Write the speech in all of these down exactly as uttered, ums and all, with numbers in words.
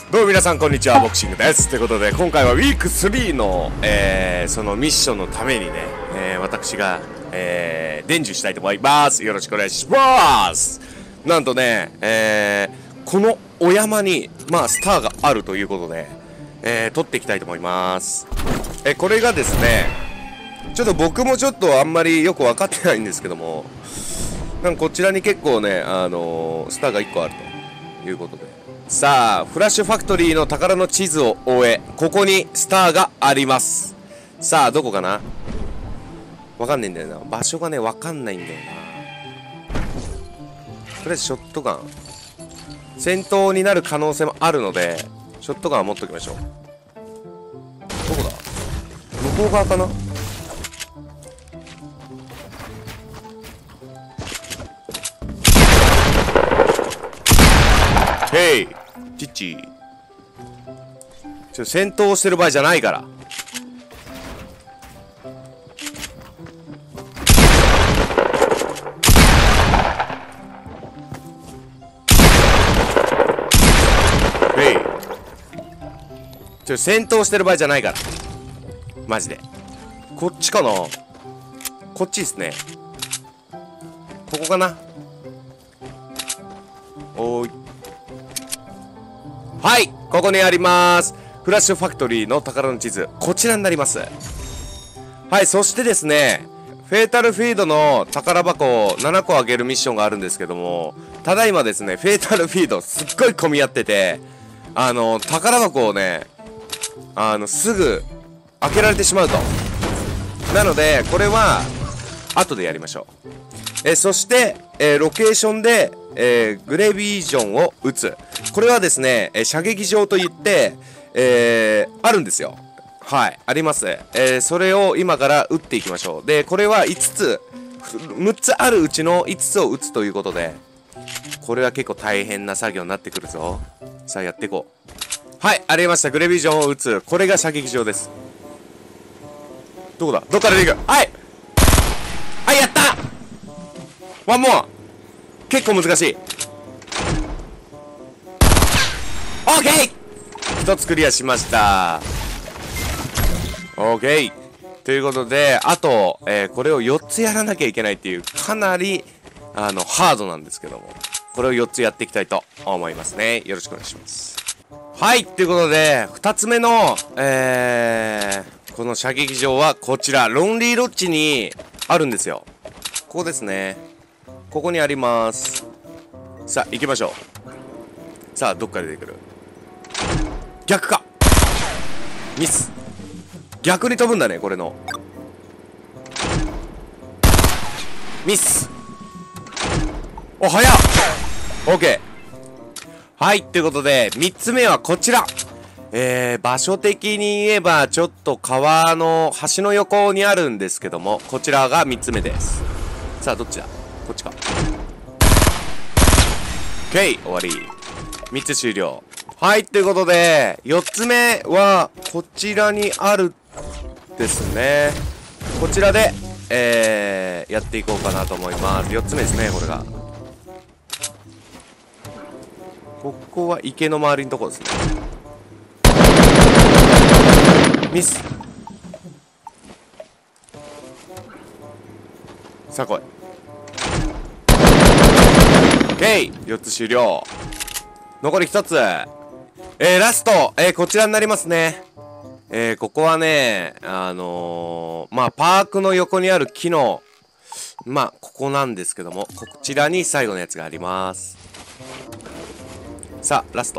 どうも皆さんこんにちは、ボクシングです。ということで今回はウィークスリーの、えー、そのミッションのためにね、えー、私が、えー、伝授したいと思います。よろしくお願いします。なんとね、えー、このお山にまあスターがあるということで、えー、取っていきたいと思います。えー、これがですね、ちょっと僕もちょっとあんまりよく分かってないんですけども、なんかこちらに結構ね、あのー、スターがいっこあるということで、さあフラッシュファクトリーの宝の地図を終え、ここにスターがあります。さあどこかな、わかんないんだよな、場所がねわかんないんだよな。とりあえずショットガン、戦闘になる可能性もあるのでショットガンは持っときましょう。どこだ、向こう側かな。ヘイチッチ、ちょ戦闘してる場合じゃないから。ヘイ、ちょ戦闘してる場合じゃないから、マジで。こっちかな、こっちですね、ここかな。おーい、はい、ここにあります。フラッシュファクトリーの宝の地図、こちらになります。はい、そしてですね、フェータルフィードの宝箱をななこあげるミッションがあるんですけども、ただいまですね、フェータルフィードすっごい混み合ってて、あの、宝箱をね、あの、すぐ開けられてしまうと。なので、これは、後でやりましょう。え、そして、えー、ロケーションで、えー、グレビージョンを撃つ。これはですね、えー、射撃場といって、えー、あるんですよ。はい、あります。えー、それを今から撃っていきましょう。で、これはいつつ、むっつあるうちのいつつを撃つということで、これは結構大変な作業になってくるぞ。さあ、やっていこう。はい、ありました。グレビージョンを撃つ。これが射撃場です。どこだ、どっから出ていく。はいはい、やった、ワンモア。結構難しい。オーケー、一つクリアしました。オーケーということで、あと、えー、これをよっつやらなきゃいけないっていう、かなりあのハードなんですけども、これをよっつやっていきたいと思いますね。よろしくお願いします。はい、ということでふたつめの、えー、この射撃場はこちらロンリーロッジにあるんですよ。ここですね、ここにあります。さあ行きましょう。さあどっから出てくる。逆か、ミス。逆に飛ぶんだね、これのミス。お、早っ。 OK。 はい、ということでみっつめはこちら。えー、場所的に言えばちょっと川の橋の横にあるんですけども、こちらがみっつめです。さあどっちだ、こっちか。 OK、 終わり。みっつ終了。はい、ということでよっつめはこちらにあるですね。こちらで、えー、やっていこうかなと思います。よっつめですね、これが。ここは池の周りのところですね。ミス。さあ来い。 OK、 よっつ終了。残りひとつ。えー、ラスト、えー、こちらになりますね。えー、ここはね、あのー、まあパークの横にある木の、まあここなんですけども、こちらに最後のやつがあります。さあラスト、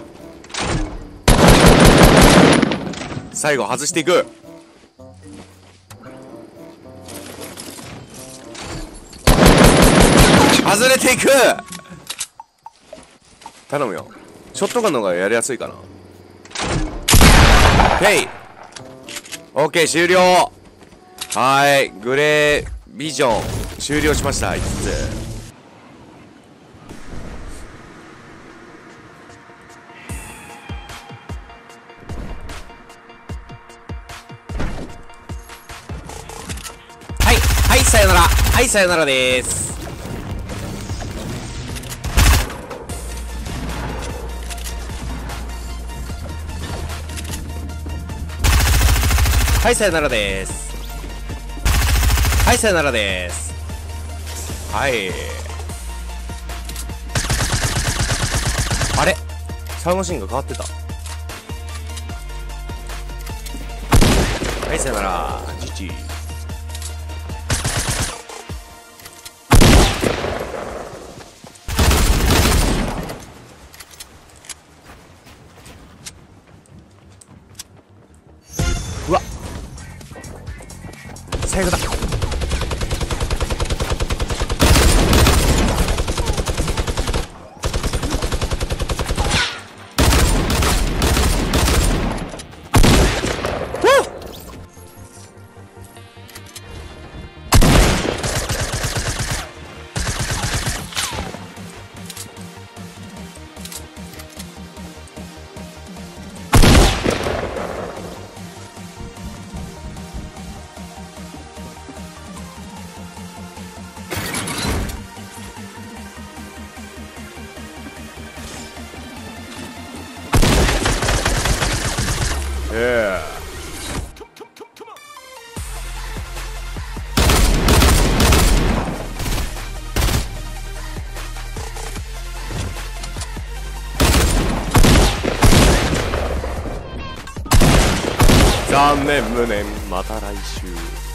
最後外していく。外れていく。頼むよ、ショットガンの方がやりやすいかな。OK、 OK、 終了。はい、グレービジョン終了しました。いつつ。はいはい、さよなら。はい、さよならです。 はいさよならです。はいさよならです。はい、あれサウンドシーンが変わってた。はいさよならジジイ。うわっ最後だ。ええ残念無念、また来週。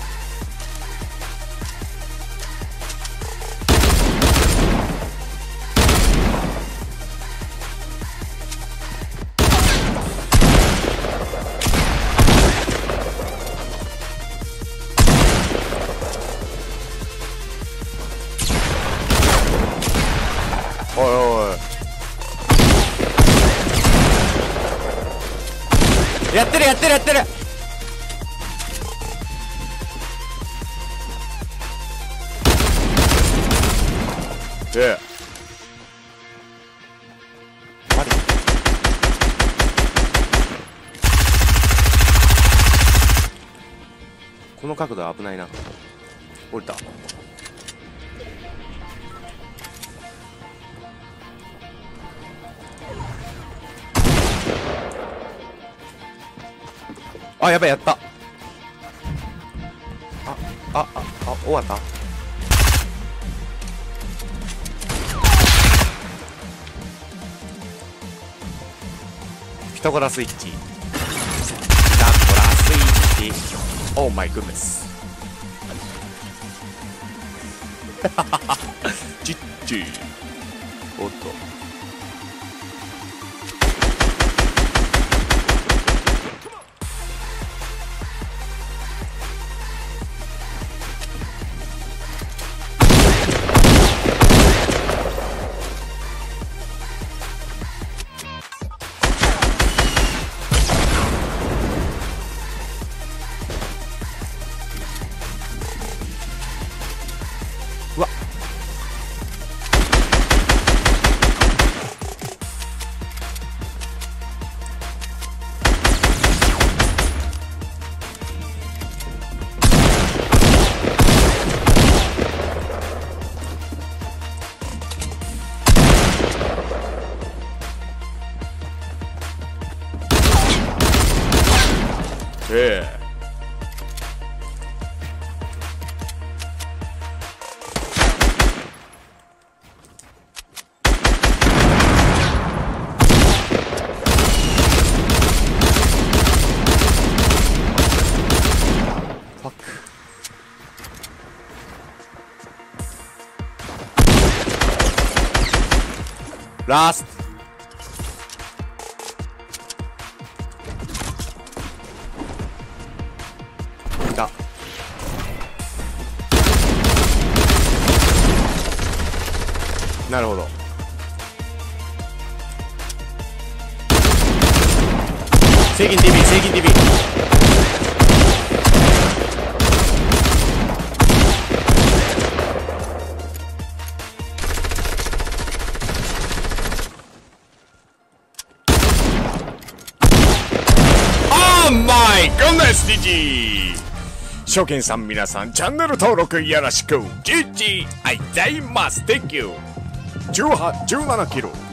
おいおい、やってるやってるやってる。ええ、あれこの角度は危ないな。降りた。あ、やばい、やった。あ、あ、あ、あ、終わった。ピタゴラスイッチ。ピタゴラスイッチ。オーマイグッネス。チッチ。おっと。うわっ、ええ、ファック。ラスト。いた。なるほど。制限 ティーブイ 制限 ティーブイ。オーマイゴッネス ジジイ。初見さん皆さんチャンネル登録よろしく。ジジイあいざいます。 Thank you。じゅうはち、じゅうななキロ